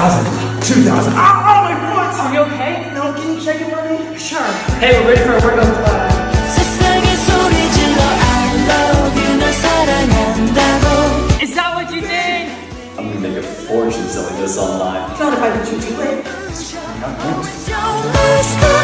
2,000. Oh, my foot! Are you okay? No, can you check it for me? Sure. Hey, we're ready for our workout. Is that what you think? I'm gonna make a fortune selling this online. Not if I get you too late. Not